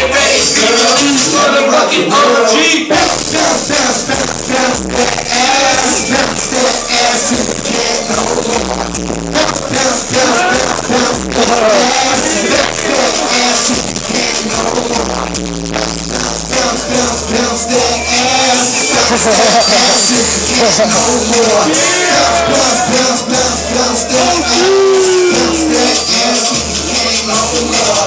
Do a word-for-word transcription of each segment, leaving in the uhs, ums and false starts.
get ready, girl. Motherfucking O G. Bounce, bounce, bounce, bounce, bounce that ass. Bounce that ass till you can't no more. Bounce, bounce, bounce, bounce, bounce that ass. Bounce that ass till you can't no more. Bounce, bounce, bounce, bounce, bounce that ass. Bounce that ass till you can't no more. Bounce, bounce, bounce, bounce, bounce that ass. Bounce that ass till you can't no more.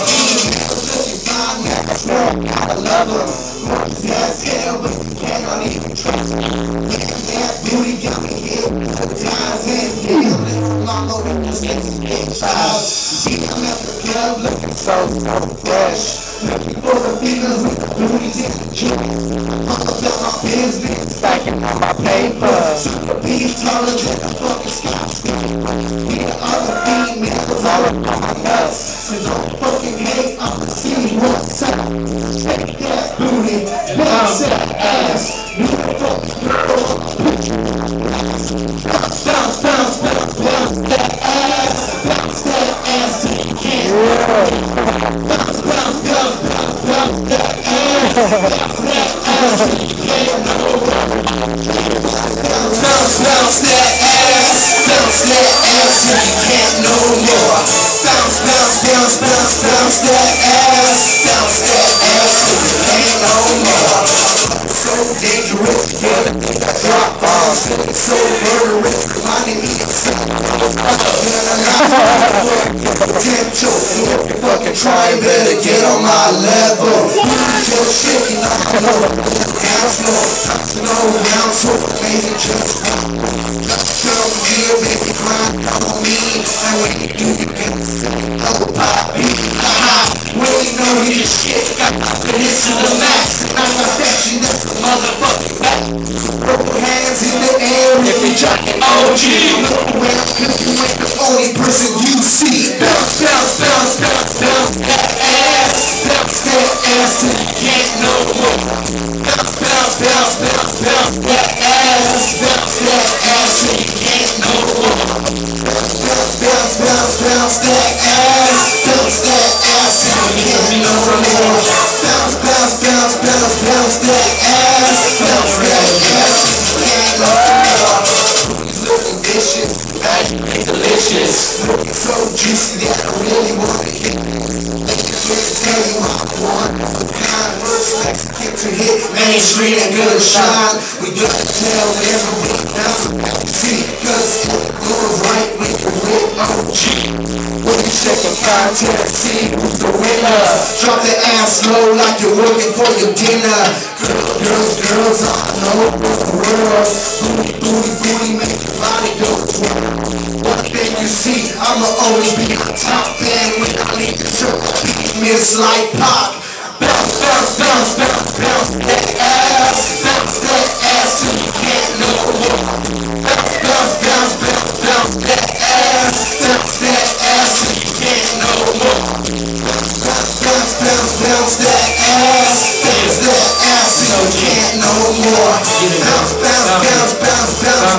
I love her. Once as hell, but you cannot even trust her. That booty got me hit with times and damn. Mama with the sexy big child. See, I'm at the club looking so, so fresh. Looking for the fingers with the booty in the jeans. Mama got my business stacking on my paper. Super beat taller than a fucking skyscraper. We the other females all up on my nuts. So don't fucking hate, I'ma see what's up. Shake that booty, bounce that ass. Beautiful girl, put you on the ass. Bounce, bounce, bounce, bounce, bounce that ass. Bounce that ass till you can't. Bounce, bounce, bounce, bounce, bounce that ass. Bounce that ass till you can't no more. Bounce, bounce that ass. Bounce that ass till you can't no more. Bounce, bounce, bounce, bounce, bounce that ass. Bounce that ass till you can't no more. So dangerous, yeah, the thing I drop bombs. So murderous, reminding me of something. Potential, so if you fucking try, you better get on my level. Just shaking, I know the dance floor. No down, so amazing, just come here, baby, grind on me. And when you do, you can sing, oh, poppy, haha. When you know you shit, got confidence to the max. And I'm affection, that's the motherfucking back. Throw your hands in the air if you're jocking O G. Look around, cause you ain't the only person you see. Bounce, bounce, bounce, bounce, bounce that ass. Bounce that ass till you can't no more. Bounce, bounce, bounce, bounce, bounce that ass. Bounce that ass till you can't no more. Bounce, bounce, bounce, bounce, bounce that ass. Bounce that ass till you can't no more. Bounce, bounce, bounce, bounce, bounce that ass. Bounce that ass till you can't no more. Booty's looking vicious, magically delicious. Looking so juicy that I really wanna hit it. Tell you I'm one of a kind. First Mexican to hit mainstream and good shine. We gotta tell everyone that's what you see. Cause it goes right with the with O G. When you check the contest, see who's the winner. Drop the ass low like you're working for your dinner. Girls, girls, girls all over the world. Booty, booty, booty, make your body go twirl. One thing you see, I'ma always be on top. And when I leave the show, miss like pop. Bounce, bounce, bounce, bounce, bounce that ass. Bounce that ass till you can't no more. Bounce, bounce, bounce, bounce, bounce that ass. Bounce that ass till you can't no more. Bounce, bounce, bounce, bounce, bounce that ass. Bounce that ass till you can't no more. Bounce, bounce, bounce, bounce, bounce